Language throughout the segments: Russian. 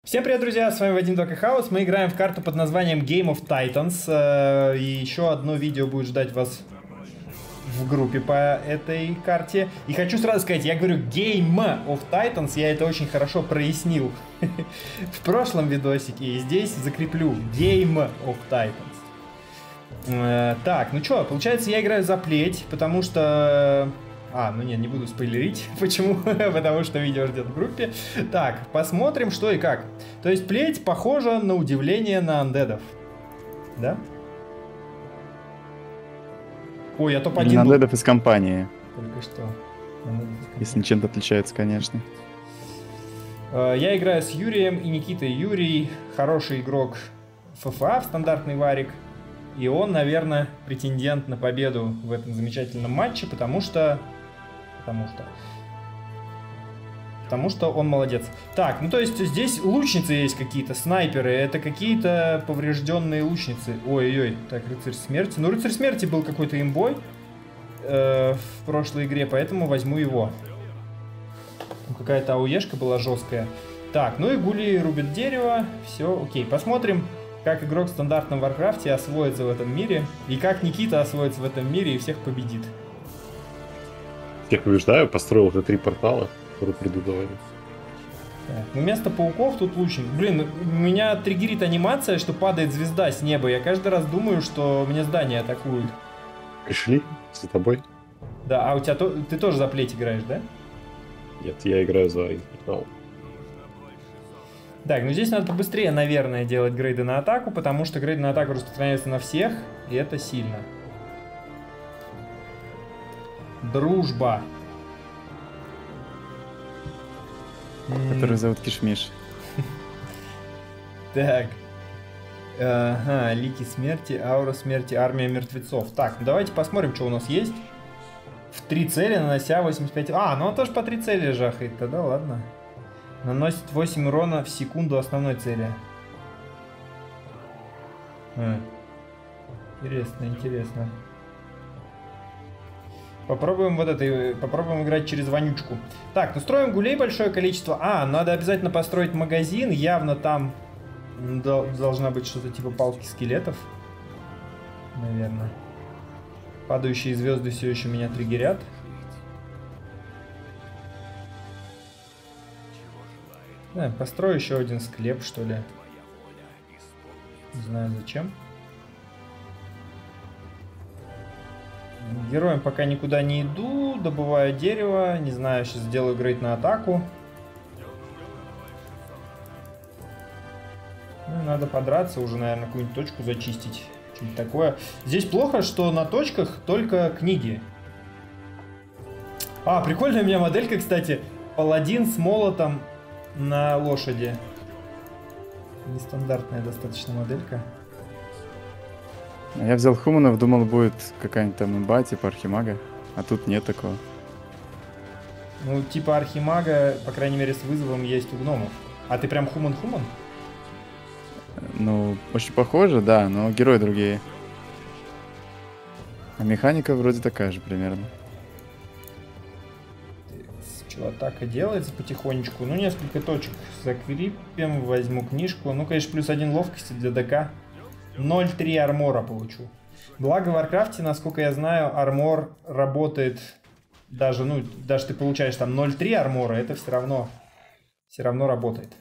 Всем привет, друзья, с вами Вадим Хаус. Мы играем в карту под названием Game of Titans. И еще одно видео будет ждать вас в группе по этой карте. И хочу сразу сказать, я говорю Game of Titans, я это очень хорошо прояснил в прошлом видосике. И здесь закреплю Game of Titans. Так, ну что, получается, я играю за плеть, потому что... ну нет, не буду спойлерить. Почему? Потому что видео ждет в группе. Так, посмотрим, что и как. То есть плеть похожа на удивление на андедов. Да? Ой, я топ-1 на андедов из компании. Только что. Если чем-то отличается, конечно. Я играю с Юрием и Никитой. Юрий хороший игрок ФФА в стандартный варик. И он, наверное, претендент на победу в этом замечательном матче, потому что он молодец. Так, ну то есть здесь лучницы есть какие-то, снайперы, это какие-то поврежденные лучницы. Ой-ой-ой, так, рыцарь смерти. Ну, рыцарь смерти был какой-то имбой в прошлой игре, поэтому возьму его. Какая-то ауешка была жесткая. Так, ну и гули рубят дерево, все, окей, посмотрим, как игрок в стандартном Варкрафте освоится в этом мире, и как Никита освоится в этом мире и всех победит. Всех побеждаю, построил уже 3 портала, которые придут за вами. Так, ну вместо пауков тут лучник. Блин, меня триггерит анимация, что падает звезда с неба. Я каждый раз думаю, что мне здания атакуют. Пришли за тобой? Да, а у тебя ты тоже за плеть играешь, да? Нет, я играю за портал. Так, ну здесь надо побыстрее, наверное, делать грейды на атаку, потому что грейды на атаку распространяются на всех, и это сильно. Дружба. Который зовут Кишмиш. Так. Ага, лики смерти, аура смерти, армия мертвецов. Так, ну давайте посмотрим, что у нас есть. В 3 цели, нанося 85... ну он тоже по 3 цели жахает, тогда ладно. Наносит 8 урона в секунду основной цели. Интересно, интересно. Попробуем попробуем играть через вонючку. Так, ну строим гулей большое количество. Надо обязательно построить магазин. Явно там должна быть что-то типа палки скелетов. Наверное. Падающие звезды все еще меня триггерят. Построю еще один склеп, что ли. Не знаю зачем. Героем пока никуда не иду. Добываю дерево. Не знаю, сейчас сделаю грейд на атаку. Надо подраться уже, наверное, какую-нибудь точку зачистить. Что-нибудь такое. Здесь плохо, что на точках только книги. Прикольная у меня моделька, кстати. Паладин с молотом на лошади. Нестандартная достаточно моделька. Я взял хуманов, думал, будет какая-нибудь там имба, типа архимага. А тут нет такого. Ну, типа архимага, по крайней мере, с вызовом есть у гномов. А ты прям хуман-хуман? Ну, очень похоже, да, но герои другие. А механика вроде такая же примерно. Что, атака делается потихонечку. Ну, несколько точек закрепим, возьму книжку. Ну, конечно, плюс 1 ловкости для ДК. 0,3 армора получу. Благо в Варкрафте, насколько я знаю, армор работает даже, даже ты получаешь там 0,3 армора, это все равно работает.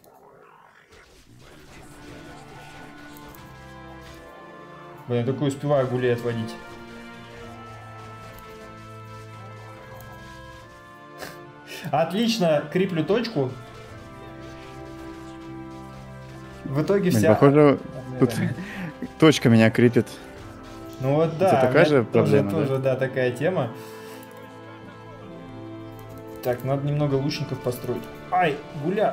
Блин, я такой успеваю гулей отводить. Отлично, креплю точку. В итоге вся... Похоже, тут точка меня крепит. Ну вот да, это такая же проблема, тоже, да, такая тема. Так, надо немного лучников построить. Гуля!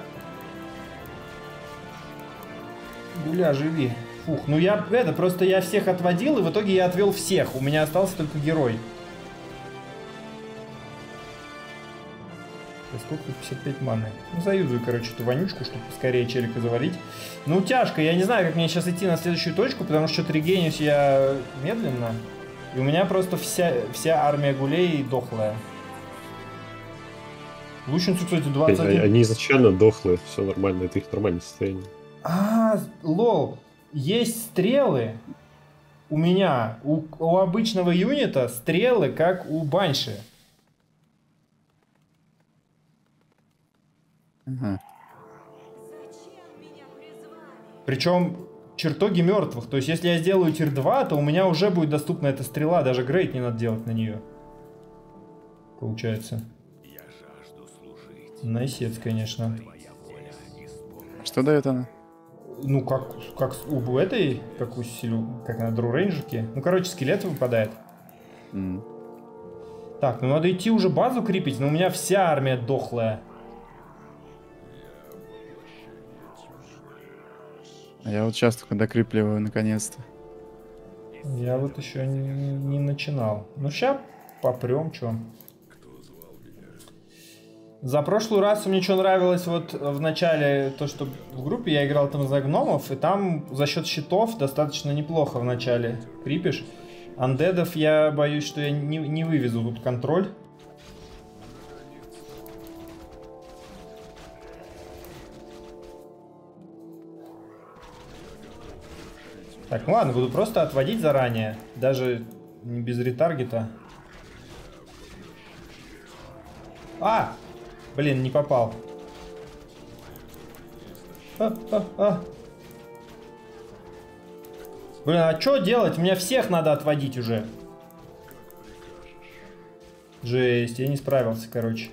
Гуля, живи. Фух, ну просто я всех отводил, и в итоге я отвел всех. У меня остался только герой. Сколько? 55 маны. Ну, заюзаю, короче, эту вонючку, чтобы поскорее челика завалить. Ну, тяжко. Я не знаю, как мне сейчас идти на следующую точку, потому что что-то регенюсь я медленно. И у меня просто вся армия гулей дохлая. Лучницу, кстати, 21. Они изначально дохлые, все нормально, это их нормальное состояние. Лол. Есть стрелы. У меня, у обычного юнита стрелы, как у банши. Ага. Причем чертоги мертвых. То есть, если я сделаю тир 2, то у меня уже будет доступна эта стрела. Даже грейд не надо делать на нее. Получается. Найсец, конечно. Что дает она? Ну, как у этой, как у Силю, как на Дру Рейнджерке. Ну, короче, скелет выпадает. Так, ну надо идти уже базу крепить, но у меня вся армия дохлая. Я вот сейчас только докрепливаю наконец-то. Я вот еще не начинал. Ну, сейчас попрем, что. За прошлый раз мне что нравилось вот в начале, то, что в группе я играл там за гномов, и там за счет щитов достаточно неплохо в начале крипишь. Андедов я боюсь, что я не вывезу тут контроль. Так, ну ладно, буду просто отводить заранее, даже не без ретаргета. Блин, не попал. Блин, а что делать? Мне всех надо отводить уже. Жесть, я не справился, короче.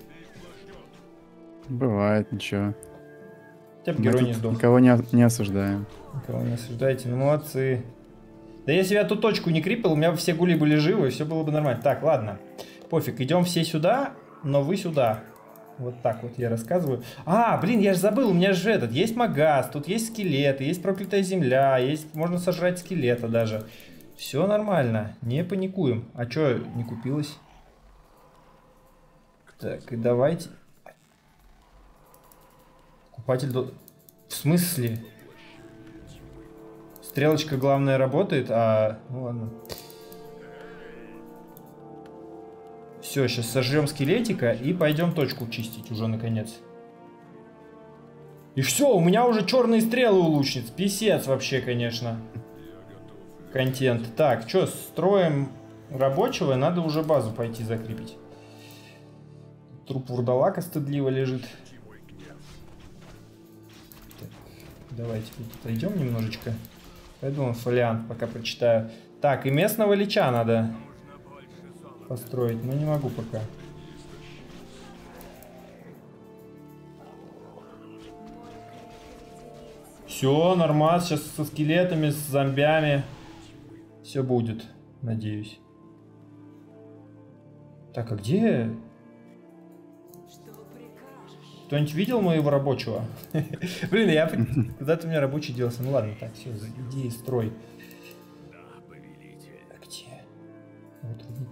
Бывает, ничего. Хотя бы герой не сдох. Никого не осуждаем. Никого не осуждаете, ну молодцы. Да если бы я ту точку не крипил, у меня бы все гули были живы, и все было бы нормально. Так, ладно. Пофиг, идем все сюда, но вы сюда. Вот так вот я рассказываю. Блин, я же забыл, у меня же есть магаз, тут есть скелеты, есть проклятая земля, можно сожрать скелета даже. Все нормально, не паникуем. А что не купилось? Так, и давайте. Покупатель... В смысле? Стрелочка, главное, работает, ну ладно. Все, сейчас сожрем скелетика и пойдем точку чистить уже наконец. И все, у меня уже черные стрелы у лучниц. Писец вообще, конечно. Контент. Так, что, строим рабочего, надо уже базу пойти закрепить. Труп вурдалака стыдливо лежит. Так, давайте тут отойдем немножечко. Пойду фолиант пока прочитаю. Так, и местного лича надо построить, но не могу пока. Все, нормально, сейчас со скелетами, с зомбями. Все будет, надеюсь. Так, а где... Кто-нибудь видел моего рабочего? Блин, я... Куда-то у меня рабочий делся. Ну ладно, так, все, иди и строй. А где? Вот рубик.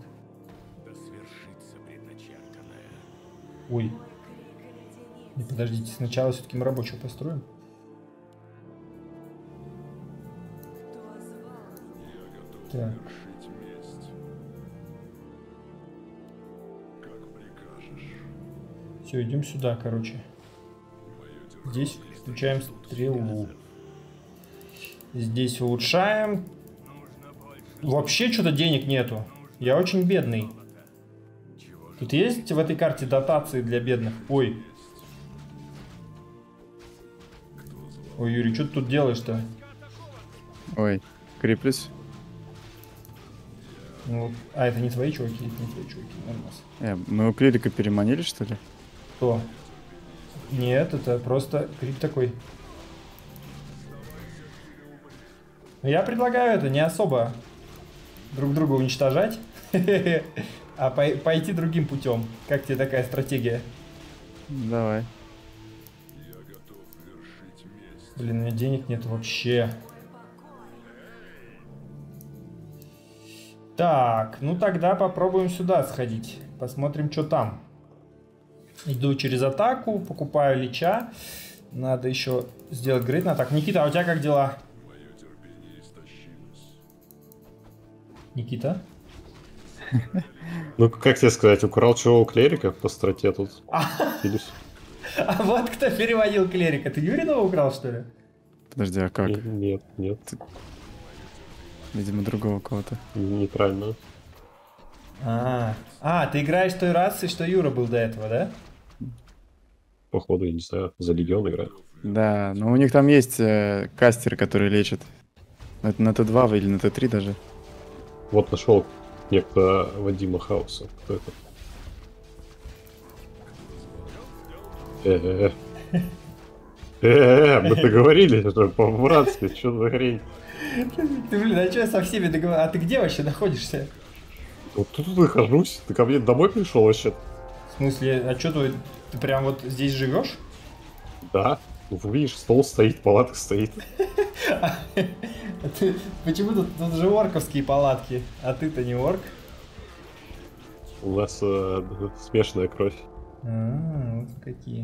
Ой. Не, подождите, сначала все-таки мы рабочего построим. Так. Все, идем сюда, короче. Здесь включаем стрелу. Здесь улучшаем. Вообще что-то денег нету. Я очень бедный. Тут есть в этой карте дотации для бедных? Ой. Ой, Юрий, что ты тут делаешь-то? Ой, креплюсь. Ну, это не твои чуваки, это не твои чуваки, нормально. Мы у клирика переманили, что ли? Кто? Нет, это просто крип такой. Но я предлагаю это не особо друг друга уничтожать, а пойти другим путем. Как тебе такая стратегия? Давай. Блин, у меня денег нет вообще. Так, ну тогда попробуем сюда сходить. Посмотрим, что там. Иду через атаку, покупаю лича. Надо еще сделать грейд на атаку. Никита, а у тебя как дела? Никита? Ну, как тебе сказать, украл чего у клерика по страте тут? Или... А вот кто переводил клерика. Ты Юринова украл, что ли? Подожди, а как? Нет, нет, Видимо, другого кого-то. неправильно. Ты играешь той расой, что Юра был до этого, да? Походу, я не знаю, за легион играю. Да, но у них там есть кастеры, которые лечат. Это на Т2 или на Т3 даже. Вот нашел некто Вадима Хауса. Кто это? Мы договорились, что по-братски, что за хрень? Ты, блин, а что я со всеми договорился? А ты где вообще находишься? Вот тут нахожусь. Ты ко мне домой пришел вообще? В смысле, а что ты прям вот здесь живешь? Да. Ну, видишь, стол стоит, палатка стоит. Почему тут же орковские палатки, а ты-то не орк? У нас смешанная кровь. Вот какие.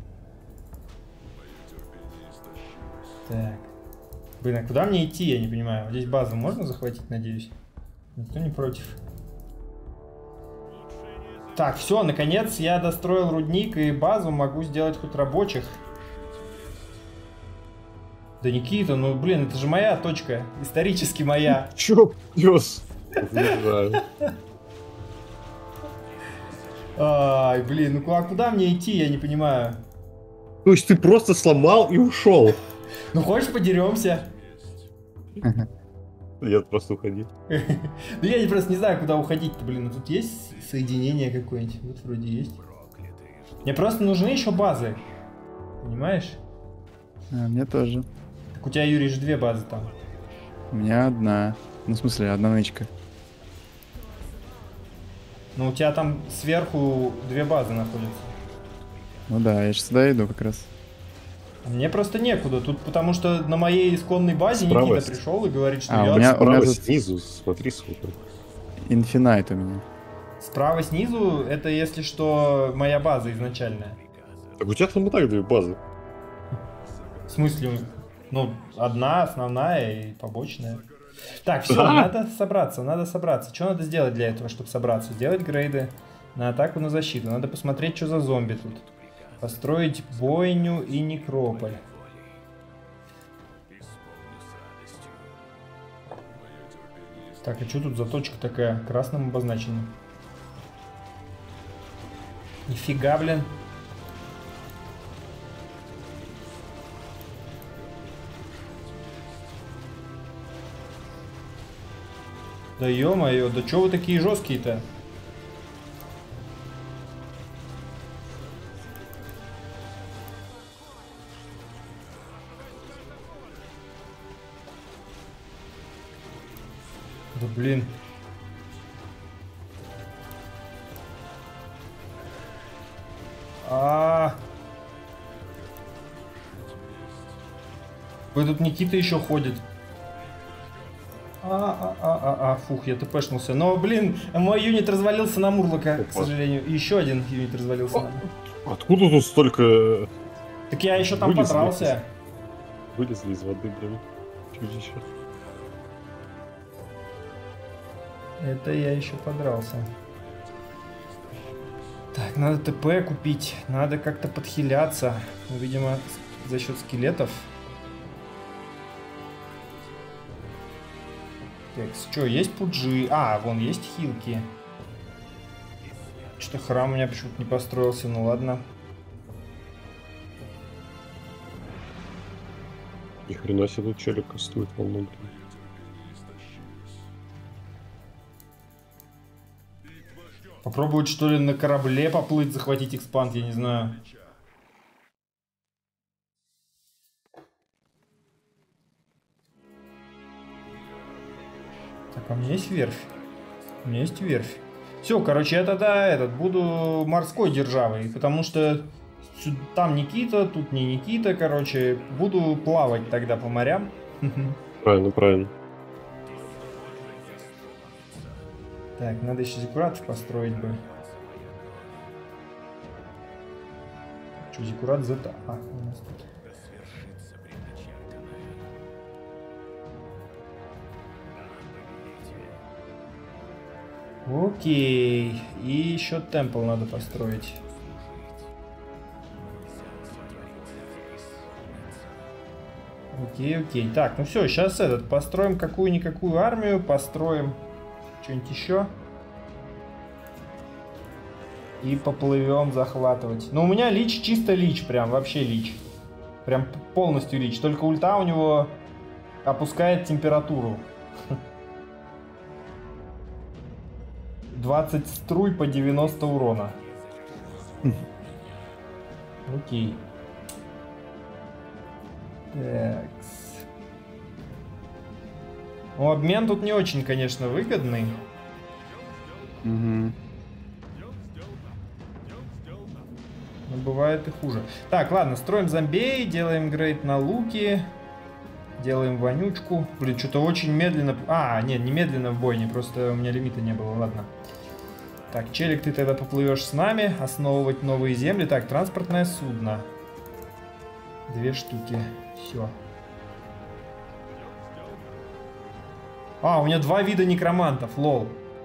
Так. Блин, а куда мне идти, я не понимаю. Здесь базу можно захватить, надеюсь? Никто не против. Так, все, наконец я достроил рудник и базу, могу сделать хоть рабочих. Да Никита, ну блин, это же моя точка, исторически моя. Чё, пёс? Не знаю. Ай, блин, ну а куда мне идти, я не понимаю. То есть ты просто сломал и ушел? Ну хочешь подеремся? Нет, просто уходи. Ну я просто не знаю, куда уходить-то, блин. Ну тут есть соединение какое-нибудь? Вот вроде есть. Мне просто нужны еще базы. Понимаешь? Мне тоже. Так у тебя, Юрий, же 2 базы там. У меня одна. Ну, в смысле, одна нычка. Ну у тебя там сверху 2 базы находятся. Ну да, я сейчас сюда иду как раз. А мне просто некуда. Тут потому что на моей исконной базе Справа Никита пришел и говорит, что у я... меня Справа тут- снизу, смотри, сколько. Infinite у меня. Справа снизу, это если что, моя база изначальная. Так у тебя там и так 2 базы. В смысле, ну, одна основная и побочная. Так, все, надо собраться. Что надо сделать для этого, чтобы собраться? Сделать грейды на атаку, на защиту. Надо посмотреть, что за зомби тут. Построить бойню и некрополь. Так, а что тут за точка такая? Красным обозначена. Нифига, блин. Да ё-моё, да чё вы такие жесткие-то? Да блин. Вы тут Никита еще ходит. Фух, я тпшнулся. Но, блин, мой юнит развалился на Мурлока, к сожалению. И еще один юнит развалился на... Откуда тут столько... Так я еще там Вылезли. подрался. Вылезли из воды, блин. Чудище. Это я еще подрался. Так, надо ТП купить. Надо как-то подхиляться. Ну, видимо, за счет скелетов. Так, что, есть пуджи? Вон есть хилки. Что-то храм у меня почему-то не построился, ну ладно. Ни хрена себе тут челик кастует волну, блин. Попробовать, что ли, на корабле поплыть, захватить экспанд, я не знаю. Так, а у меня есть верфь. У меня есть верфь. Все, короче, я тогда буду морской державой, потому что там Никита, тут не Никита, короче. Буду плавать тогда по морям. Правильно, правильно. Так, надо еще зиккуратов построить бы. Что, зиккурат зета? У нас тут. Окей. И еще темпл надо построить. Окей, окей. Так, ну все, сейчас построим какую-никакую армию, построим что-нибудь еще. И поплывем захватывать. Но у меня лич чисто лич, прям вообще лич. Прям полностью лич. Только ульта у него опускает температуру. 20 струй по 90 урона. Окей. Такс. Ну, обмен тут не очень, конечно, выгодный. Угу. Но бывает и хуже. Так, ладно, строим зомбей, делаем грейд на луки. Делаем вонючку. Блин, что-то очень медленно... А, нет, не медленно в бойне, просто у меня лимита не было, ладно. Так, челик, ты тогда поплывешь с нами, основывать новые земли. Так, транспортное судно. 2 штуки. Все. А, у меня 2 вида некромантов, лол.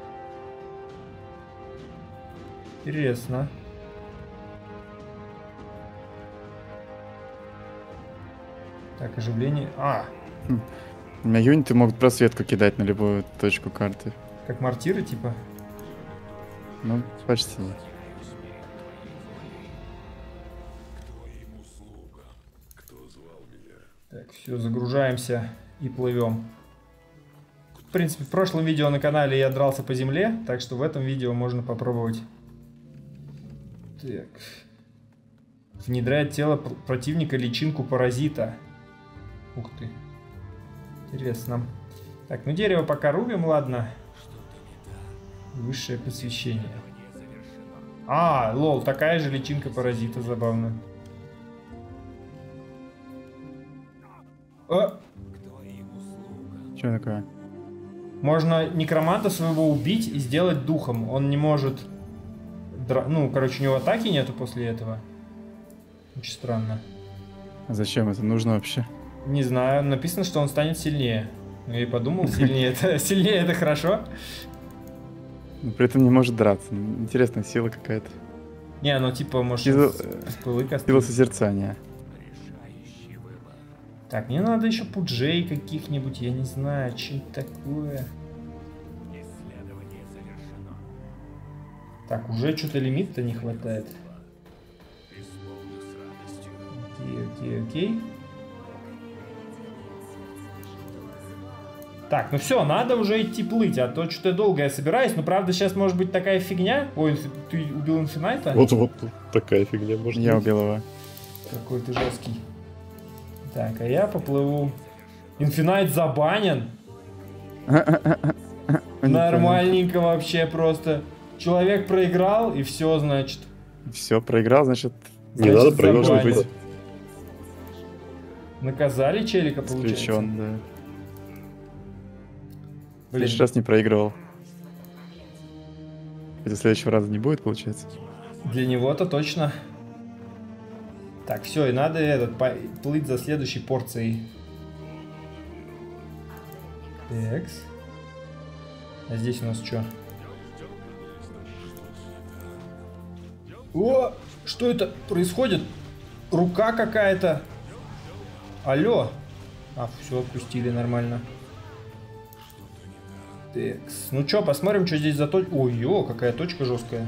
Интересно. Так, оживление. А! У меня юниты могут просветку кидать на любую точку карты. Как мортиры, типа? Ну, почти. Так, все, загружаемся и плывем. В принципе, в прошлом видео на канале я дрался по земле, так что в этом видео можно попробовать. Так. Внедряет в тело противника личинку паразита. Ух ты. Интересно. Так, ну дерево пока рубим, ладно. Высшее посвящение. А, лол, такая же личинка паразита, забавно. Что такое? Можно некроманта своего убить и сделать духом. Он не может... Ну, короче, у него атаки нету после этого. Очень странно. А зачем это нужно вообще? Не знаю, написано, что он станет сильнее. Ну, я и подумал, сильнее это хорошо. Но при этом не может драться. Интересная сила какая-то. Не, ну типа, может, сила созерцания. Так, мне надо еще пуджей каких-нибудь, я не знаю, что это такое. Так, уже что-то лимита не хватает. Окей. Так, ну все, надо уже идти плыть, а то что-то долго я собираюсь. Но правда сейчас может быть такая фигня. Ой, ты убил Инфинайта? Вот такая фигня может быть. Я убил его. Какой ты жесткий. Так, а я поплыву. Инфинайт забанен. Нормальненько вообще просто. Человек проиграл, и все, значит. Все, проиграл, значит... Не надо проиграть. Наказали челика, получается. Исключен, да. В Блин. следующий раз не проигрывал. Хотя следующего раза не будет, получается. Для него-то точно. Так, все, и надо плыть за следующей порцией. Такс. А здесь у нас что? О! Что это происходит? Рука какая-то. Алло. А, все, отпустили нормально. Такс. Ну что, посмотрим, что здесь за точка. Ой-ё, какая точка жесткая.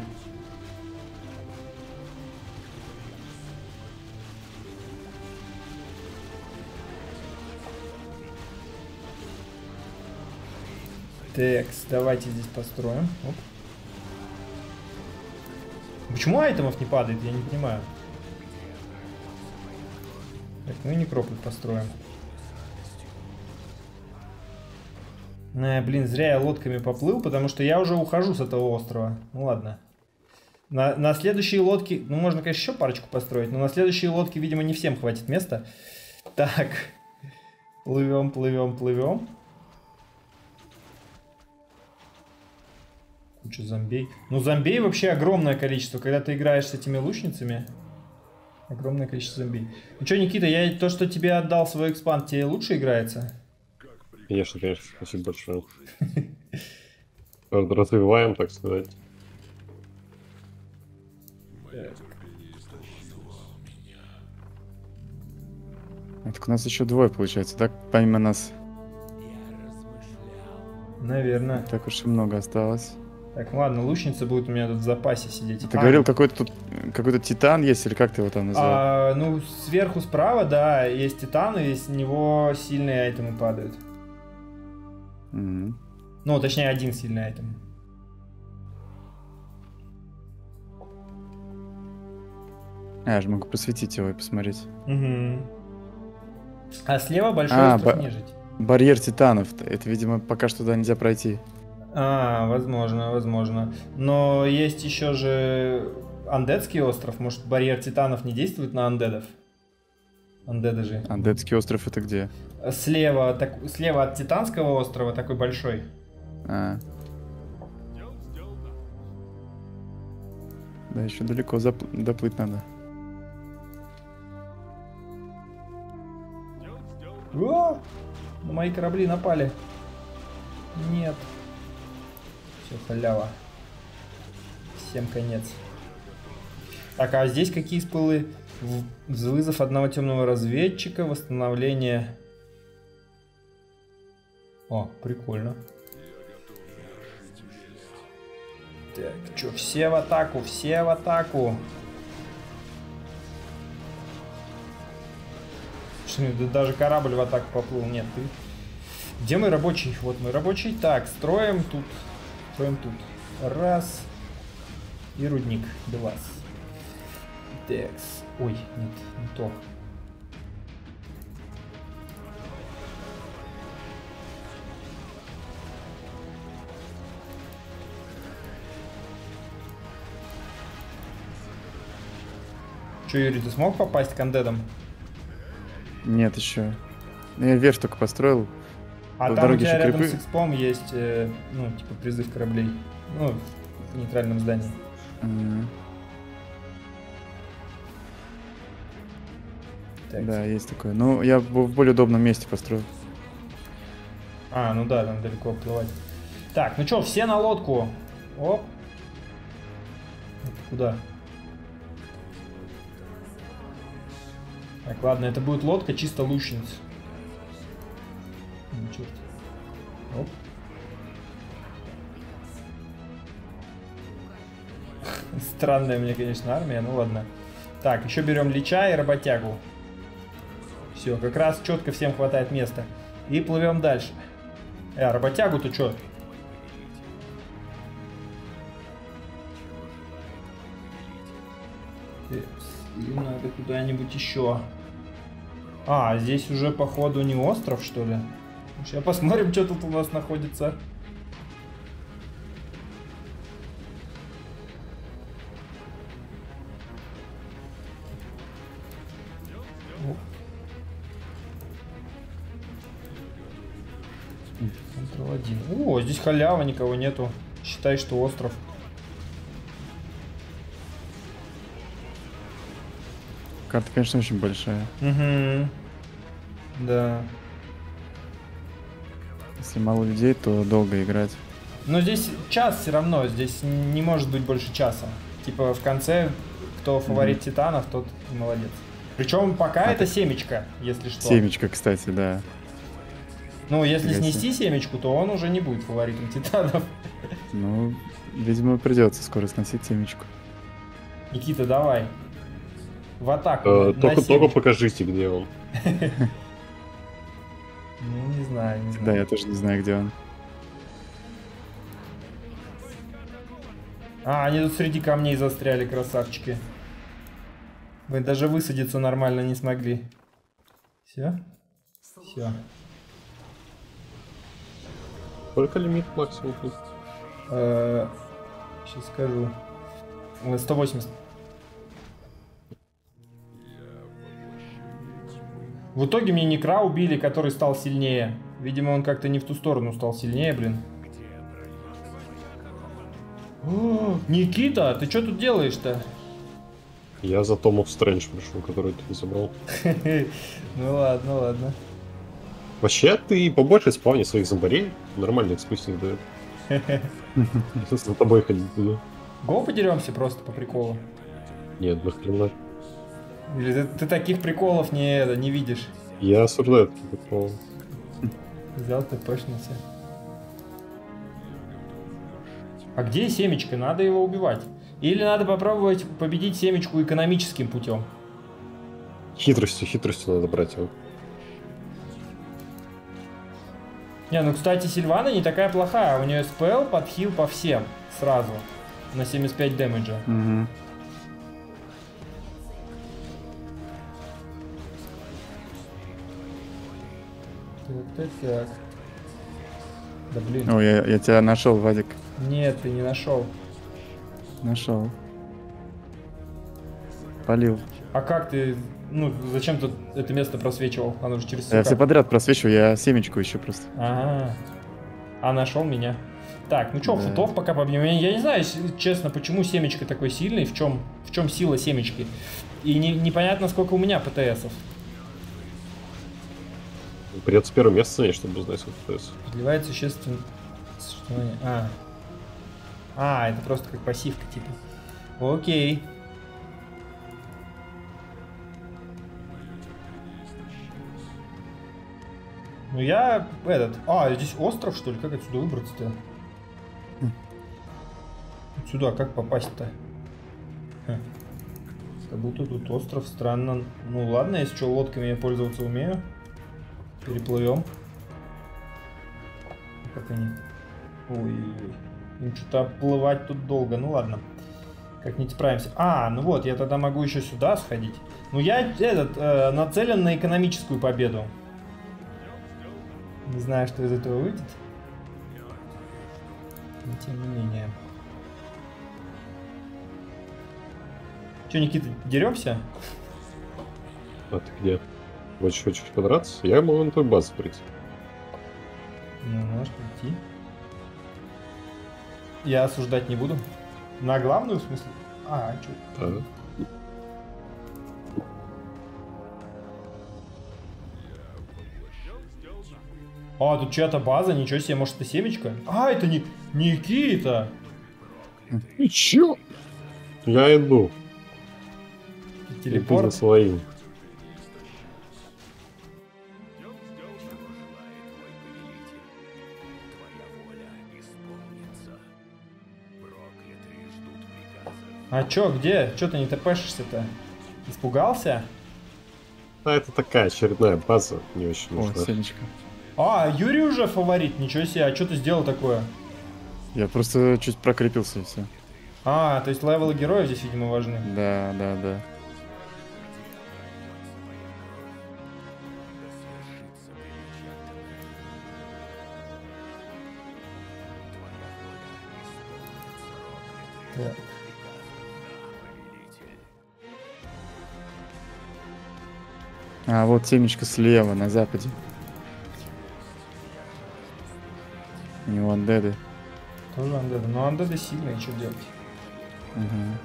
Такс, давайте здесь построим. Оп. Почему айтемов не падает, я не понимаю. Так, ну и некрополь построим. Блин, зря я лодками поплыл, потому что я уже ухожу с этого острова. Ну ладно. На следующие лодки... Ну, можно, конечно, еще парочку построить, но на следующие лодки, видимо, не всем хватит места. Так. Плывем. Куча зомбей. Ну, зомбей вообще огромное количество. Когда ты играешь с этими лучницами, огромное количество зомбей. Ну что, Никита, то, что тебе отдал свой экспанд, тебе лучше играется? Конечно, спасибо большое. Развиваем, так сказать. Так у нас еще двое получается, так? Помимо нас. Наверное. Так уж и много осталось. Так, ладно, лучница будет у меня тут в запасе сидеть. Ты говорил, какой-то тут какой-то титан есть, или как ты его там назвал? Ну, сверху справа, да, есть титан, и с него сильные айтемы падают. Ну, точнее, один сильный айтем. Я же могу просветить его и посмотреть. Угу. А слева большой остров нежить. Барьер титанов. Это, видимо, пока что туда нельзя пройти. Возможно, возможно. Но есть еще же андедский остров. Может, барьер титанов не действует на андедов? Андеды же. Андедский остров это где? Слева, слева от Титанского острова, такой большой. Да, еще далеко доплыть надо. О! На мои корабли напали. Нет. Все, халява. Всем конец. Так, а здесь какие спылы? Вызов одного темного разведчика, восстановление. О, прикольно. Так, что, все в атаку, все в атаку. Что, даже корабль в атаку поплыл. Нет, ты... Где мой рабочий? Вот мой рабочий. Так, строим тут. Строим тут. Раз. И рудник. Два. Текс. Ой, нет, не то. Че, Юрий, ты смог попасть к андедам? Нет, еще. Я верх только построил. А там у тебя рядом с экспом есть, ну, типа, призыв кораблей. Ну, в нейтральном здании. Да, есть такое. Ну, я в более удобном месте построил. Ну да, там далеко плывать. Так, ну что, все на лодку. Оп. Это куда? Так, ладно, это будет лодка чисто лучниц. Черт. Оп. Странная мне, конечно, армия, ну ладно. Так, еще берем лича и работягу. Все, как раз четко всем хватает места. И плывем дальше. Работягу-то что? И надо куда-нибудь еще. Здесь уже походу не остров, что ли? Сейчас посмотрим, что тут у нас находится. Ctrl-1. О, здесь халява, никого нету. Считай, что остров. Карта, конечно, очень большая. Угу. Да. Если мало людей, то долго играть. Но здесь час все равно, здесь не может быть больше часа. Типа в конце, кто фаворит титанов, тот молодец. Причем пока это семечко, если что. Семечко, кстати, да. Ну, если снести семечку, то он уже не будет фаворитом титанов. Ну, видимо, придется скоро сносить семечку. Никита, давай. В атаку. Только покажите, где он. Ну, не знаю, не знаю. Да, я тоже не знаю, где он. Они тут среди камней застряли, красавчики. Вы даже высадиться нормально не смогли. Все? Все. Сколько лимит максимум тут? Сейчас скажу. 180. В итоге мне Некра убили, который стал сильнее. Видимо, он как-то не в ту сторону стал сильнее, блин. О, Никита, ты что тут делаешь-то? Я за Том оф Стрэндж пришел, который ты забрал. Ну ладно, ладно. Вообще, ты побольше спавни своих зомбарей. Нормально эксклюзив дает. За тобой ходить буду. Го подеремся просто по приколу. Нет, нахрена. Или ты таких приколов не видишь? Я осуждаю такие приколы. Взял, ты пошнулся. А где семечко? Надо его убивать. Или надо попробовать победить семечку экономическим путем. Хитростью надо брать его. Не, ну кстати, Сильвана не такая плохая. У нее спел подхил по всем сразу. На 75 дэмэджа. Угу. Так. Да блин. Ой, я тебя нашел, Вадик. Нет, ты не нашел. Нашел. Полил. А как ты... Ну, зачем ты это место просвечивал? Оно же через Я ссылку. все подряд просвечиваю, я семечку еще просто. А нашел меня. Так, ну что, Да. футов пока побьем. Я не знаю, честно, почему семечко такой сильный, в чем сила семечки. И непонятно, сколько у меня ПТСов. Придется первое место занять, чтобы узнать, сколько ТС. Подливает существенно... это просто как пассивка, типа. Окей. Ну я здесь остров, что ли? Как отсюда выбраться-то? Сюда как попасть-то? Как будто тут остров, странно. Ну ладно, если что, лодками я пользоваться умею. Переплывем. Как они? Ой-ой-ой. Им что-то плывать тут долго. Ну ладно. Как-нибудь справимся. Ну вот, я тогда могу еще сюда сходить. Ну я нацелен на экономическую победу. Не знаю, что из этого выйдет. Но тем не менее. Че, Никита, деремся? А ты где? Хочешь подраться? Я могу на твою базу прийти. Ну, можешь прийти. Я осуждать не буду. На главную, в смысле? Что? Да. Тут чья-то база, ничего себе, может это семечко? Это не Никита! И чё? Я иду. Иду за Телепорт. своим. Чё, где? Чё ты не тпшишься-то? Испугался? Это такая очередная база, не очень О, нужна. семечко. Юрий уже фаворит, ничего себе, что ты сделал такое? Я просто чуть прокрепился и все. То есть левелы героев здесь, видимо, важны. Да. Так. Вот семечко слева, на западе. У него андеды. Тоже андеды. Но андеды сильные, что делать? Угу.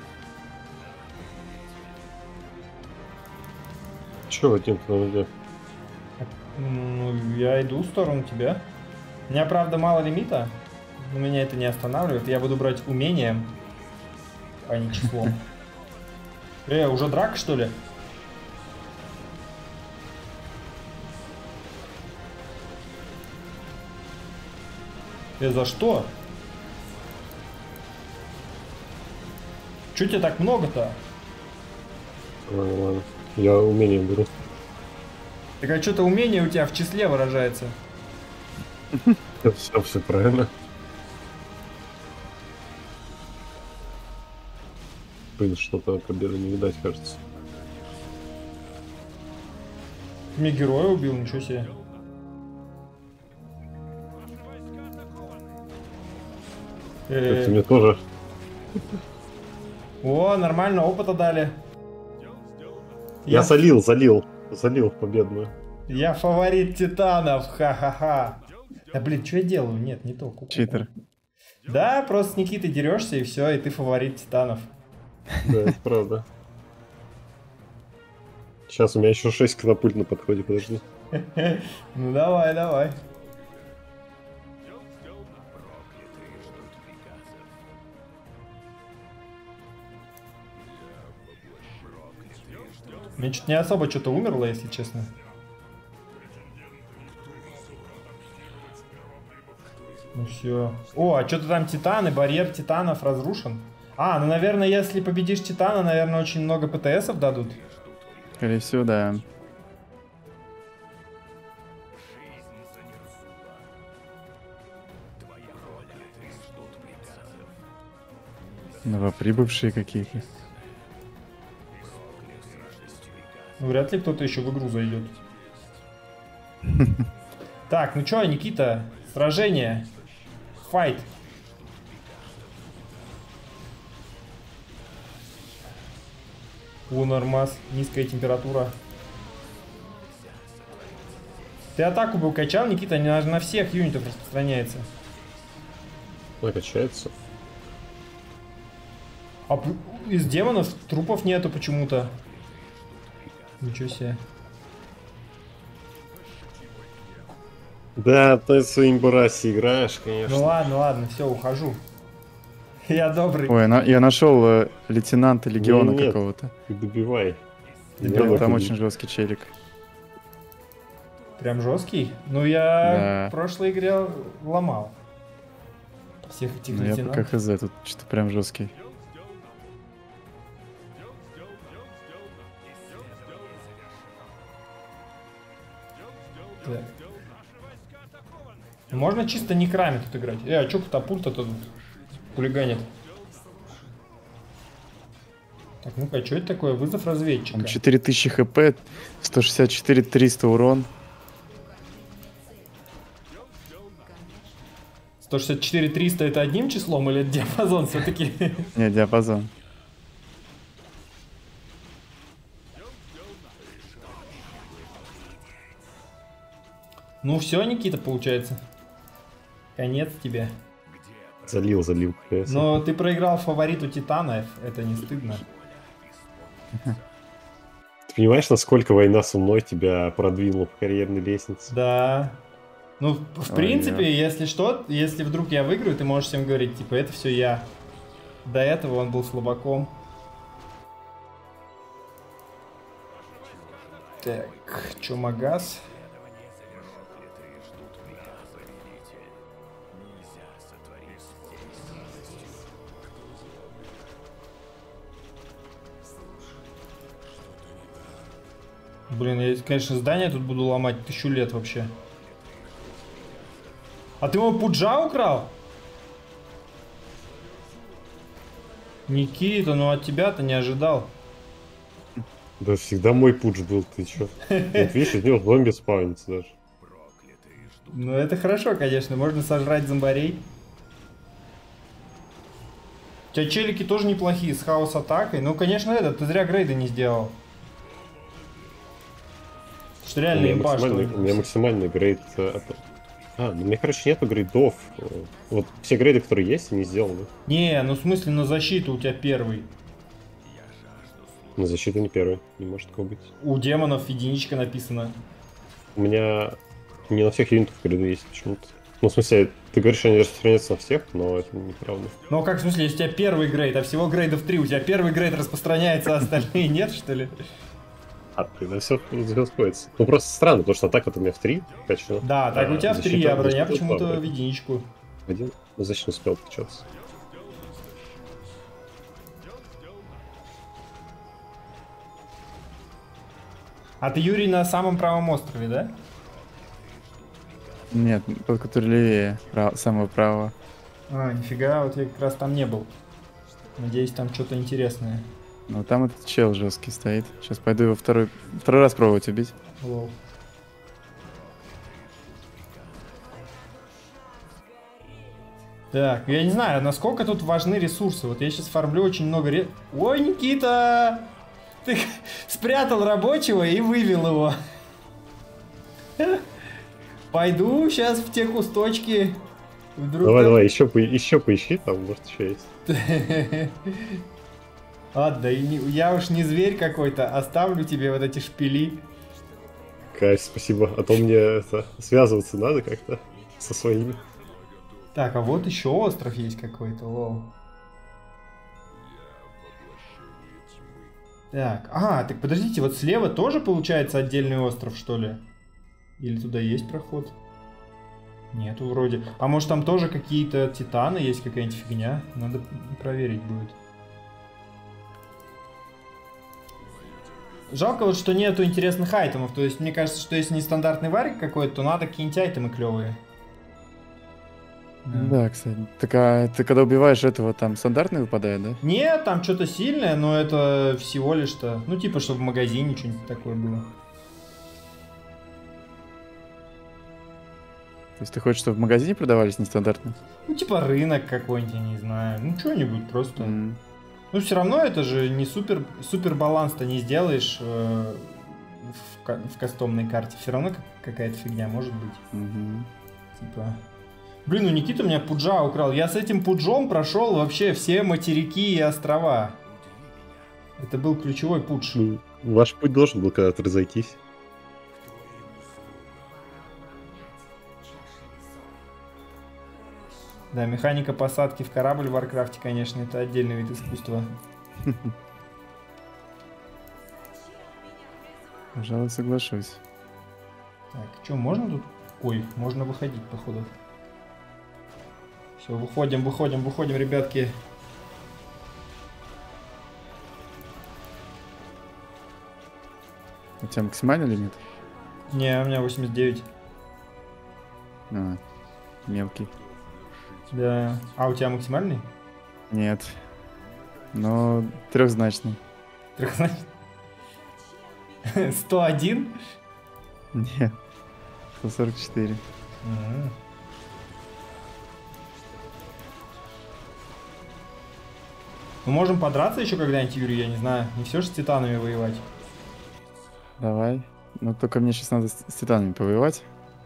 Чё, Вадим-то надо где? Ну, я иду в сторону тебя. У меня, правда, мало лимита, но меня это не останавливает. Я буду брать умением, а не числом. Уже драка, что ли? За что? Чё тебе так много-то? Ладно. Я умение беру. Так что-то умение у тебя в числе выражается. Все правильно. Блин, что-то победы не видать, кажется. Мне героя убил, ничего себе. Это мне тоже. Нормально, опыта дали. Я залил победную. Я фаворит титанов, ха-ха-ха. Да блин, что я делаю? Нет, не то. Читер. Да, просто с Никитой дерешься и все, и ты фаворит титанов. Да, это правда. Сейчас у меня еще 6 катапульт на подходе, подожди. Ну давай. Мне чуть не особо что-то умерло, если честно. Ну все. О, а что-то там титаны, барьер титанов разрушен. А, ну, наверное, если победишь титана, наверное, очень много ПТСов дадут. Скорее всего, да. Новоприбывшие какие-то. Ну, вряд ли кто-то еще в игру зайдет. Так, ну что, Никита, сражение. Файт. О, нормас, низкая температура. Ты атаку бы укачал, Никита, на всех юнитов распространяется. Накачается. А из демонов трупов нету почему-то. Ничего себе. Да, ты своим Бараси играешь, конечно. Ну ладно, все, ухожу. Я добрый. Ой, я нашел лейтенанта легиона Нет, какого-то. добивай. Блин, там очень жесткий челик. Прям жесткий? Ну я в прошлой игре ломал. Всех этих Ну я лейтенантов. пока хз, тут что-то прям жесткий. Так. Можно чисто некрами тут играть. А чё катапульта-то тут хулиганит? Так, ну-ка, а что это такое? Вызов разведчика. Там 4000 хп, 164-300 урон. 164-300 это одним числом или это диапазон все-таки? Не, диапазон. Ну все, Никита, получается. Конец тебе. Залил КС. Но ты проиграл фавориту Титанов, это не стыдно. Ты понимаешь, насколько война со мной тебя продвинула по карьерной лестнице? Да. Ну, в принципе, если что, если вдруг я выиграю, ты можешь всем говорить, типа, это все я. До этого он был слабаком. Так, чё, Магаз? Блин, я, конечно, здание тут буду ломать 1000 лет вообще. А ты его Пуджа украл? Никита, ну от тебя-то не ожидал. Да всегда мой пудж был, ты чё? Вот видишь, из него зомби спавнится даже. Ну это хорошо, конечно, можно сожрать зомбарей. У тебя челики тоже неплохие, с хаос-атакой. Ну, конечно, ты зря грейды не сделал. Что реально имба, что... У меня максимальный грейд... ну у меня, короче, нету грейдов. Вот все грейды, которые есть, не сделаны. Не, ну в смысле на защиту у тебя первый. На защиту не первый, не может такого быть. У демонов единичка написана. У меня не на всех юнитах грейды есть почему-то. Ну, в смысле, ты говоришь, они распространяются на всех, но это неправда. Ну, как в смысле, если у тебя первый грейд, а всего грейдов 3, у тебя первый грейд распространяется, а остальные нет, что ли? Тогда все сходится. Ну, просто странно, потому что атака-то у меня в 3 качана. Да, так у тебя в 3, а броня почему-то в единичку. Один? Ну, зачем успел откачаться? А ты, Юрий, на самом правом острове, да? Нет, тот, который левее, самого правого. А, нифига, вот я как раз там не был. Надеюсь, там что-то интересное. Ну, там этот чел жесткий стоит. Сейчас пойду его второй раз пробовать убить. Лол. Так, я не знаю, насколько тут важны ресурсы. Вот я сейчас фармлю очень много Ой, Никита! Ты спрятал рабочего и вывел его. Пойду сейчас в те кусточки. Вдруг давай, еще поищи, там может еще есть. Ладно, я уж не зверь какой-то, оставлю тебе вот эти шпили. Кайф, спасибо. А то мне связываться надо как-то со своими. Так, а вот еще остров есть какой-то, лол. Так, так подождите, вот слева тоже получается отдельный остров, что ли? Или туда есть проход? Нету вроде. А может там тоже какие-то титаны есть, какая-нибудь фигня? Надо проверить будет. Жалко вот, что нету интересных айтемов. То есть мне кажется, что если не стандартный варик какой-то, то надо какие-нибудь айтемы клевые. Да, кстати. Так, а ты когда убиваешь этого, там стандартный выпадает, да? Нет, там что-то сильное, но это всего лишь-то... Ну, типа, чтобы в магазине что-нибудь такое было. То есть ты хочешь, чтобы в магазине продавались нестандартно? Ну, типа рынок какой-нибудь, я не знаю. Ну, что-нибудь просто. Ну, все равно это же не супер баланс-то не сделаешь в кастомной карте. Все равно какая-то фигня может быть. Типа... Блин, у Никиты у меня пуджа украл. Я с этим пуджом прошел вообще все материки и острова. Это был ключевой пудж. Ваш путь должен был когда-то разойтись. Да, механика посадки в корабль в Варкрафте, конечно, это отдельный вид искусства. Пожалуй, соглашусь. Так, что, можно тут? Ой, можно выходить, походу. Все, выходим, ребятки. У тебя максимальный лимит? Не, у меня 89. Мелкий. Да. А у тебя максимальный? Нет. Но трехзначный. Трехзначный? 101? Нет. 144. Мы можем подраться еще когда-нибудь, Юрий, я не знаю. Не все же с титанами воевать. Давай. Но только мне сейчас надо с титанами повоевать.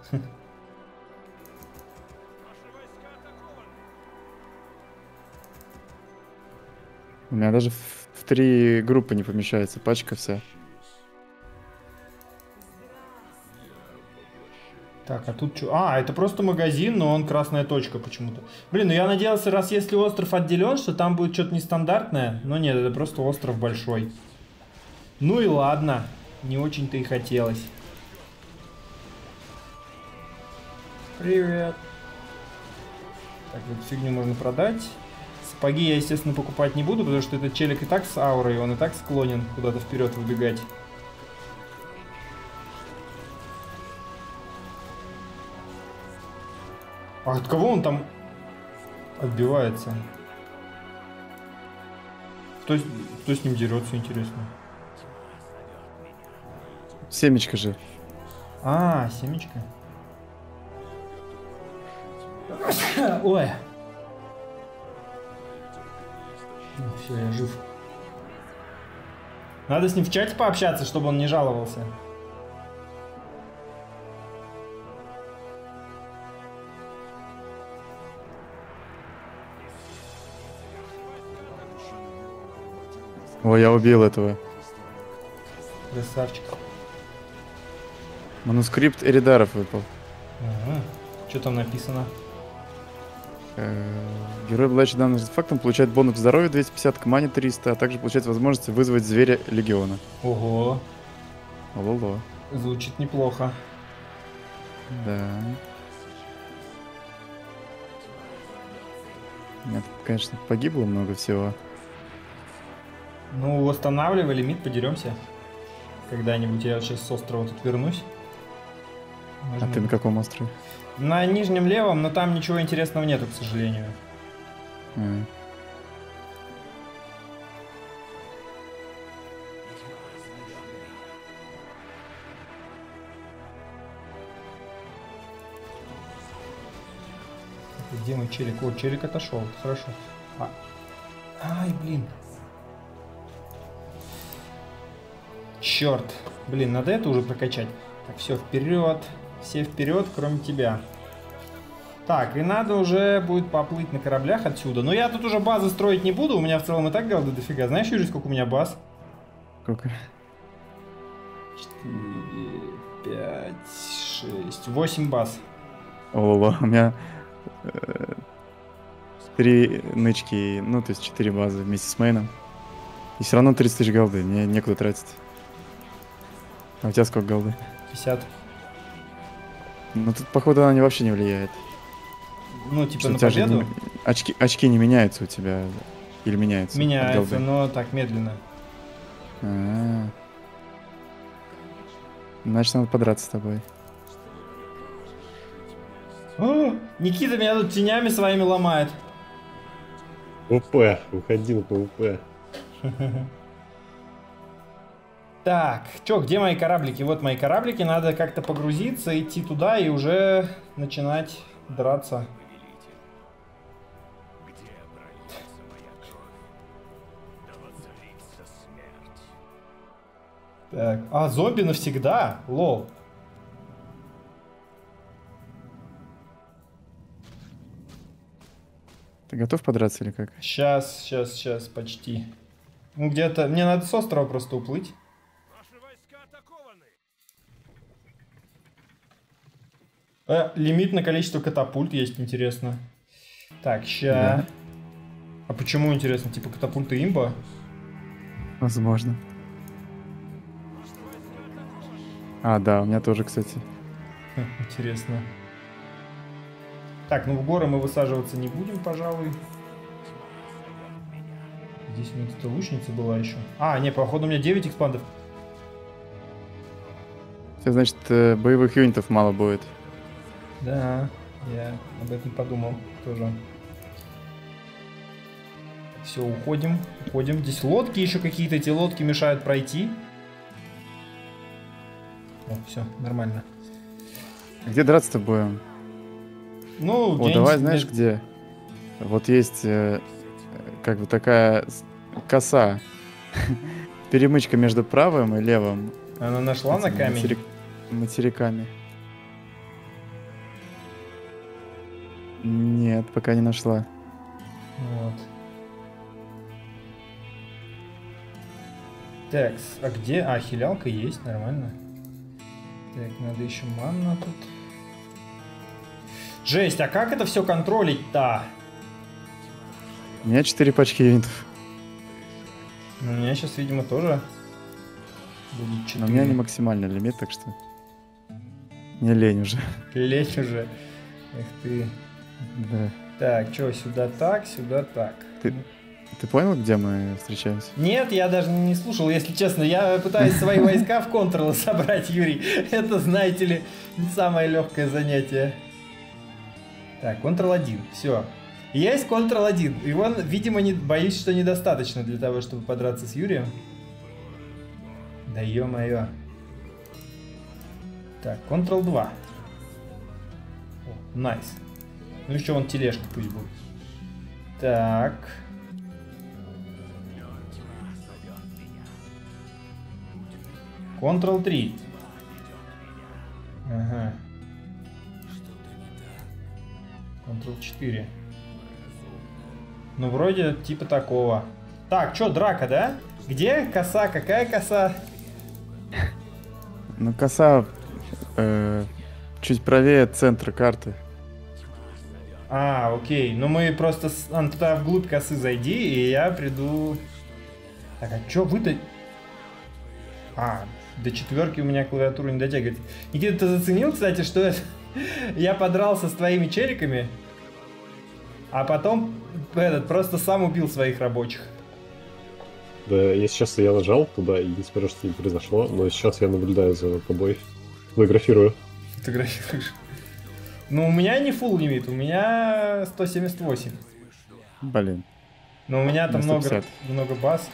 У меня даже в 3 группы не помещается, пачка вся. Так, а тут что? Это просто магазин, но он красная точка почему-то. Блин, ну я надеялся, раз если остров отделен, что там будет что-то нестандартное. Но нет, это просто остров большой. Ну и ладно. Не очень-то и хотелось. Привет. Так, вот фигню можно продать. Сапоги я, естественно, покупать не буду, потому что этот челик и так с аурой, он и так склонен куда-то вперед выбегать. А от кого он там отбивается? Кто с ним дерется, интересно? Семечка же. Семечка. Ой. Все, я жив. Надо с ним в чате пообщаться, чтобы он не жаловался. Ой, я убил этого. Красавчик. Манускрипт Эридаров выпал. Что там написано? Герой, обладающий данным артефактом, получает бонус к здоровью 250, к мане 300, а также получает возможность вызвать зверя легиона. Ого. Лоло. Звучит неплохо. Да. Нет, конечно, погибло много всего. Ну, восстанавливай лимит, подеремся. Когда-нибудь я сейчас с острова тут вернусь. А ты на каком острове? На нижнем левом, но там ничего интересного нету, к сожалению. Где мой челик? О, челик отошел, хорошо. Ай, блин. Черт. Блин, надо это уже прокачать. Так, все, вперед. Все вперед, кроме тебя. Так, и надо уже будет поплыть на кораблях отсюда. Но я тут уже базы строить не буду. У меня в целом и так дел дофига. Знаешь, Юрий, сколько у меня баз? Сколько? 4, 5, 6, 8 баз. О, у меня 3 нычки, ну, то есть 4 базы вместе с мейном. И все равно 30 тысяч голды, мне некуда тратить. А у тебя сколько голды? 50. Ну тут, походу, она вообще не влияет. Ну, типа Что на у тебя же победу. очки не меняются у тебя. Или меняются? от Меняется, голды? но так медленно. А-а-а. Значит, надо подраться с тобой. О, Никита меня тут тенями своими ломает. ПВП, выходи на ПВП. Так, чё, где мои кораблики? Вот мои кораблики, надо как-то погрузиться, идти туда и уже начинать драться. Так, а, зомби навсегда? Лол. Ты готов подраться или как? Сейчас, почти. Ну, где-то... Мне надо с острова просто уплыть. Лимит на количество катапульт есть, интересно. Так, ща. Да. А почему интересно? Типа катапульты имба? Возможно. А, да, у меня тоже, кстати. Интересно. Так, ну в горы мы высаживаться не будем, пожалуй. Здесь у меня эта лучница была еще. А, не, походу у меня 9 экспандов. Это значит, боевых юнитов мало будет. Да, я об этом подумал тоже. Все, уходим. Здесь лодки еще какие-то, эти лодки мешают пройти. О, все, нормально. Где драться-то будем? Ну, О, давай, знаешь, где? Вот есть как бы такая коса. Перемычка между правым и левым. Она нашла на этими камень? материками. Нет, пока не нашла. Вот. Так, а где? А, хилялка есть, нормально. Так, надо еще манна тут. Жесть, а как это все контролить-то? У меня 4 пачки юнитов. Ну, у меня сейчас, видимо, тоже будет 4. Но у меня не максимальный лимит, так что не лень уже. Лень уже. Эх ты. Да. Так, что, сюда так, сюда так. Ты понял, где мы встречаемся? Нет, я даже не слушал, если честно. Я пытаюсь свои войска в контрлы собрать, Юрий. Это, знаете ли, не самое легкое занятие. Так, Ctrl-1, все. Есть Ctrl-1. Его, видимо, боюсь, что недостаточно для того, чтобы подраться с Юрием. Да ё-моё. Так, Ctrl-2. О, найс. Ну еще вон тележка пусть будет. Так. Ctrl-3. Ага. Ctrl-4. Ну, вроде типа такого. Так, что, драка, да? Где коса? Какая коса? Ну, коса чуть правее центра карты. А, окей. Ну, мы просто... туда вглубь косы зайди, и я приду... Так, а что вы-то... А, до 4 у меня клавиатура не дотягивает. Никита, ты заценил, кстати, что я подрался с твоими челиками, а потом просто сам убил своих рабочих. Да, если честно, я нажал туда и не смотрю, что не произошло, но сейчас я наблюдаю за тобой. Фотографирую. Фотографируешь? Ну, у меня не full лимит, у меня 178. Блин. Но у меня там На 150. много баз.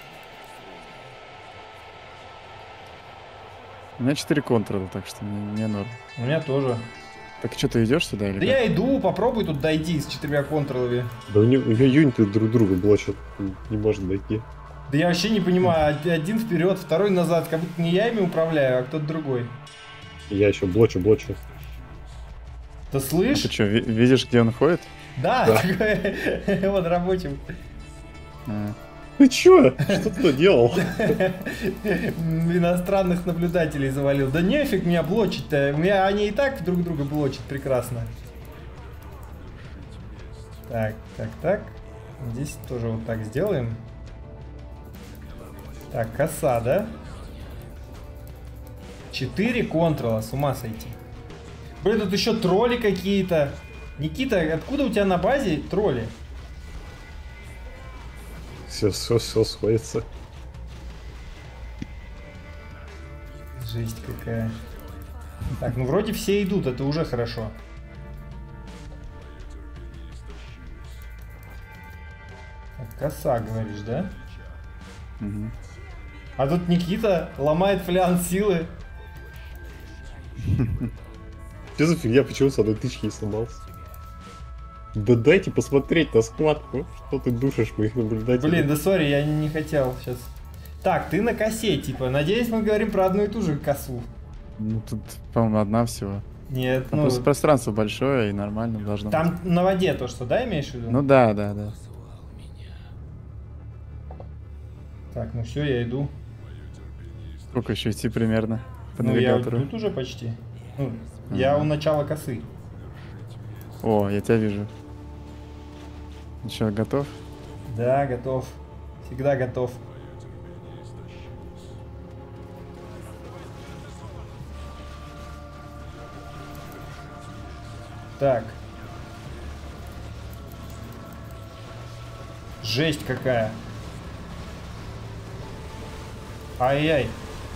У меня 4 контрола, так что не норм. У меня тоже. Так что, ты идешь сюда или Да как? я иду, попробуй тут дойти с 4 контролами. Да у нее юниты друг друга блочат, не может дойти. Да я вообще не понимаю, один вперед, второй назад, как будто не я ими управляю, а кто-то другой. Я еще блочу. Да А слышь? ты что, видишь, где он ходит? Да, Да. такой, вот рабочим. А, Ты чё? Что ты делал? Иностранных наблюдателей завалил. Да нефиг меня блочить-то. Они и так друг друга блочат прекрасно. Так. Здесь тоже вот так сделаем. Так, коса, да? 4 контрола, с ума сойти. Блин, тут еще тролли какие-то. Никита, откуда у тебя на базе тролли? Все сходится. Жесть какая. Так, ну вроде все идут, это уже хорошо. Так, коса, говоришь, да? Мгм. А тут Никита ломает флянс силы. Что за фигня, почему с одной тычки не сломался? Да дайте посмотреть на схватку. Что ты душишь моих наблюдателей? Блин, да сори, я не хотел сейчас. Так, ты на косе, типа. Надеюсь, мы говорим про одну и ту же косу. Ну тут, по-моему, одна всего. Нет, Там ну... просто пространство большое и нормально должно быть. Там на воде то, что, да, имеешь в виду? Ну да, да, да. Так, ну все, я иду. Сколько еще идти примерно по Ну, я навигатору? тут уже почти. Ну, я у начала косы. О, я тебя вижу. Еще готов? Да, готов. Всегда готов. Так. Жесть какая. Ай-яй.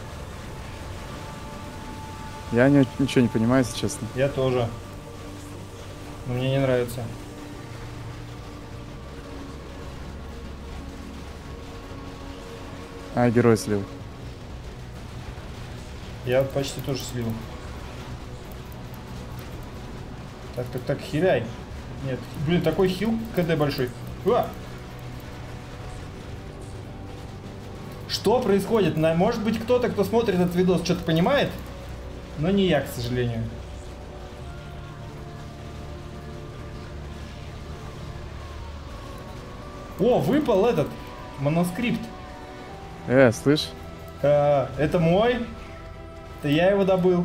Я ничего не понимаю, если честно. Я тоже. Но мне не нравится. А, герой слил. Я вот почти тоже слил. Так, хиляй. Нет, блин, такой хил КД большой. Что происходит? Может быть, кто-то, кто смотрит этот видос, что-то понимает? Но не я, к сожалению. О, выпал этот манускрипт. Слышь? Это мой. Это я его добыл.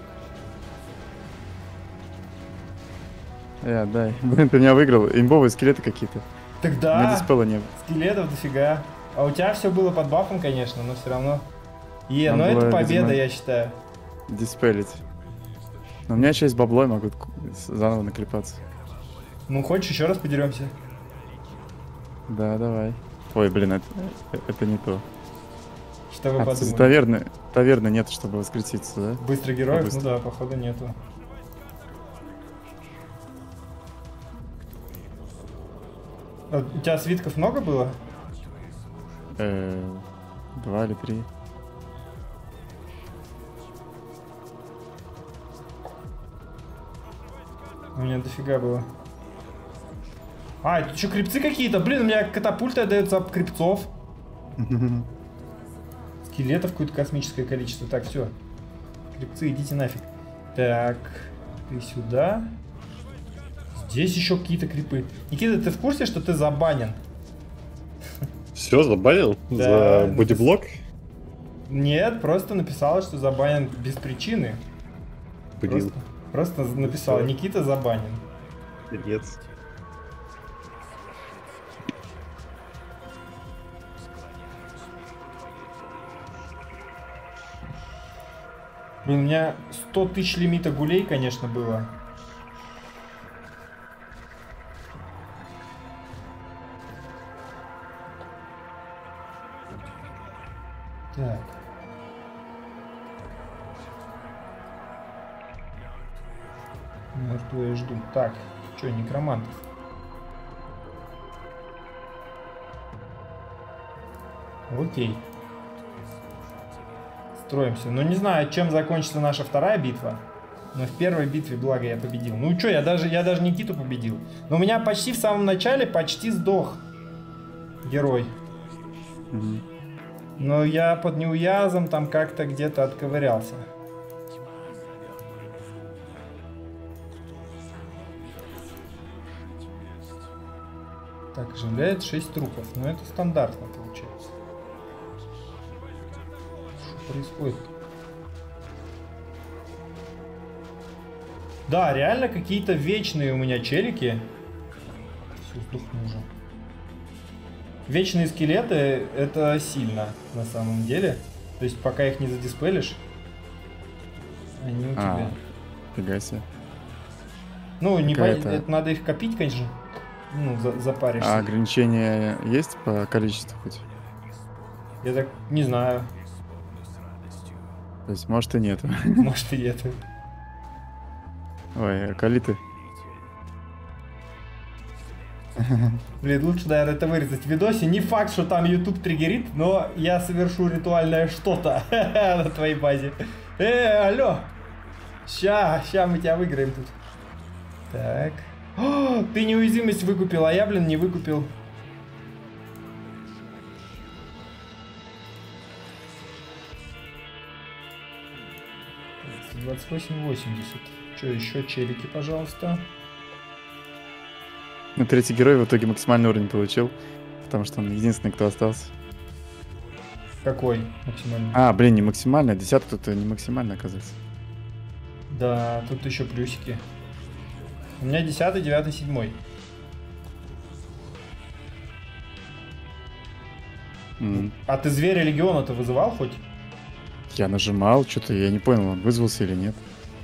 Дай. Блин, ты меня выиграл. Имбовые скелеты какие-то. У меня Тогда диспела не было. скелетов дофига. А у тебя все было под бафом, конечно, но все равно. Нам Но это было, победа, видимо, я считаю. Диспелить. Но у меня еще есть бабло, я могу заново наклепаться. Ну, хочешь, еще раз подеремся? Да, давай. Ой, блин, это не то. Что вы Тут подумали? таверны нет, чтобы воскреситься, да? Быстро героев? Быстро. Ну да, походу нету. А у тебя свитков много было? 2 или 3. У меня дофига было. А, это что, крипцы какие-то? Блин, у меня катапульта дается об крипцов. Скелетов какое-то космическое количество. Так, все. Крипцы, идите нафиг. Так, ты сюда. Здесь еще какие-то крипы. Никита, ты в курсе, что ты забанен? Все, забанил? Да. За бодиблок? Нет, просто написала, что забанен без причины. Блин, Просто написала, Всё. Никита забанен. нет. Блин, у меня 100 тысяч лимита гулей, конечно, было. Так. Мертвые ждут. Так, что, некромантов? Окей. Строимся. Ну, не знаю, чем закончится наша вторая битва. Но в первой битве, благо, я победил. Ну что, я даже Никиту победил. Но у меня почти в самом начале почти сдох герой. Мгм. Но я под неуязом там как-то где-то отковырялся. Так, оживляет 6 трупов. Но это стандартно получается. Что происходит? Да, реально какие-то вечные у меня челики. Все, сдохну уже. вечные скелеты это сильно на самом деле. То есть пока их не задиспелишь, они у тебя. Фига себе. Ну, не это надо их копить, конечно. Ну, запаришься. А ограничения есть по количеству хоть? Я так не знаю. То есть, может и нет. Может и нет. Ой, акалиты. Блин, лучше, наверное, это вырезать в видосе. Не факт, что там YouTube триггерит, но я совершу ритуальное что-то на твоей базе. Алло! Ща мы тебя выиграем тут. Так. О, ты неуязвимость выкупил, а я, блин, не выкупил. — 28,80. Что, еще челики, пожалуйста. Ну, третий герой в итоге максимальный уровень получил, потому что он единственный, кто остался. Какой максимальный? А, блин, не максимально, десятка тут не максимально оказывается. Да, тут еще плюсики. У меня 10, 9, 7. А ты зверя легиона-то вызывал хоть? Я нажимал, что-то я не понял, он вызвался или нет.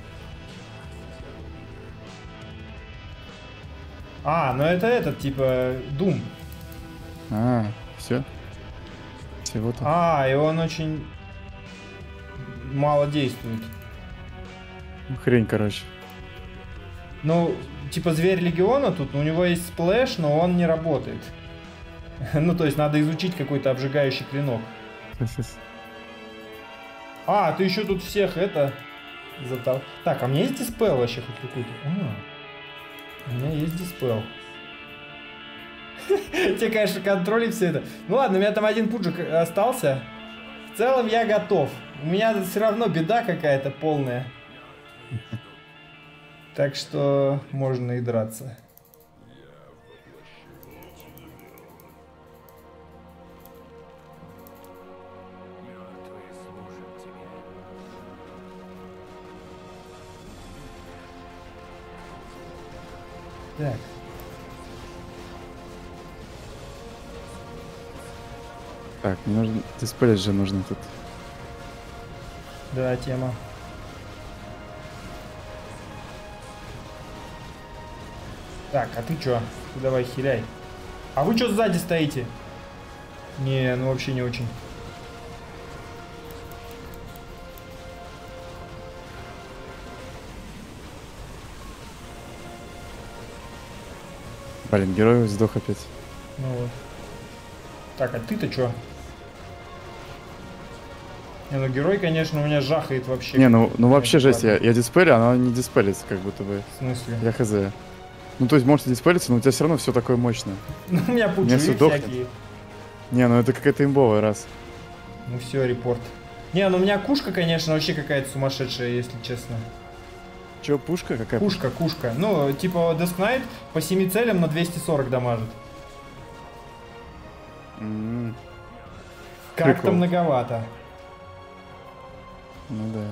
А, ну это этот, типа, Doom. А, все. Всего-то. А, и он очень мало действует. Ну, хрень, короче. Ну, типа зверь легиона тут, у него есть сплэш, но он не работает. Ну, то есть надо изучить какой-то обжигающий клинок. А, ты еще тут всех это... Так, а у меня есть диспел вообще хоть какой-то? У меня есть диспел. Тебе, конечно, контролить все это. Ну ладно, у меня там один пуджик остался. В целом я готов. У меня все равно беда какая-то полная. Так что можно и драться. Так. Так, мне нужно... Диспелить же нужно тут. Да, тема. Так, а ты чё? Ты давай хиляй. А вы чё сзади стоите? Не, ну вообще не очень. Блин, герой сдох опять. Ну вот. Так, а ты-то чё? Не, ну герой, конечно, у меня жахает вообще. Не, ну вообще жесть, я диспелю, а она не диспелится, как будто бы. В смысле? Я хз. Ну то есть может диспелиться, но у тебя все равно все такое мощное. Ну у меня пучи всякие. Не, ну это какая-то имбовая раз. Ну все, репорт. Не, ну у меня кушка, конечно, вообще какая-то сумасшедшая, если честно. Чё, пушка какая? Кушка. Ну, типа Death Knight по 7 целям на 240 дамажит. Как-то многовато. Ну да.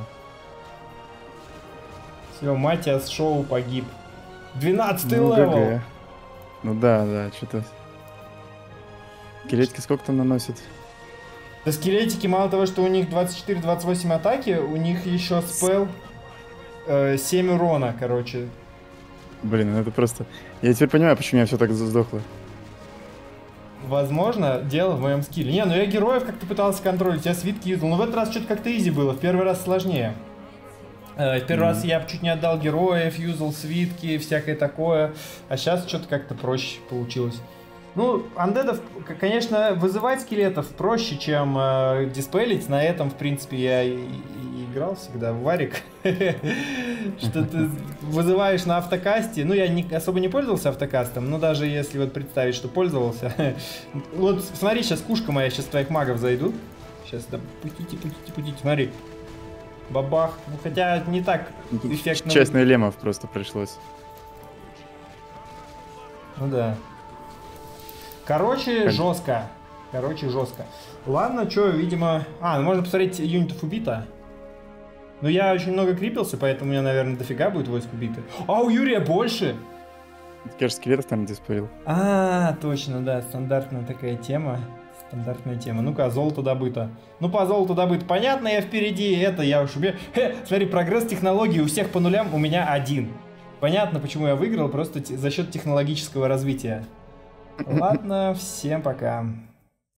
Все, Матиас Шоу погиб. 12-й ну, левел. ГГ. Ну да, что-то. Скелетики сколько там наносит? Да скелетики, мало того, что у них 24-28 атаки, у них еще спел 7 урона, короче. Блин, ну это просто... Я теперь понимаю, почему у меня все так сдохло. Возможно, дело в моем скилле. Не, ну я героев как-то пытался контролить, я свитки юзал. Но в этот раз что-то как-то изи было, в первый раз сложнее. В первый раз я чуть не отдал героев, юзал свитки, всякое такое. А сейчас что-то как-то проще получилось. Ну, андедов, конечно, вызывать скелетов проще, чем диспелить. На этом, в принципе, я и играл всегда в варик. Что ты вызываешь на автокасте. Ну, я особо не пользовался автокастом, но даже если вот представить, что пользовался. Вот смотри, сейчас кушка моя, сейчас твоих магов зайдут. Сейчас, да, путите, смотри. Бабах. Ну, хотя не так эффектно. Часть на лемов просто пришлось. Ну да. Короче, жестко. Ладно, что, видимо... А, ну можно посмотреть юнитов убито. Но я очень много крипился, поэтому у меня, наверное, дофига будет войск убито. А у Юрия больше! Кеш скелетов там диспарил. А, точно, да, стандартная такая тема. Стандартная тема. Ну-ка, золото добыто. Ну, по золоту добыто. Понятно, я впереди, это я уж убью. Смотри, прогресс технологий у всех по нулям, у меня 1. Понятно, почему я выиграл, просто за счет технологического развития. Ладно, всем пока.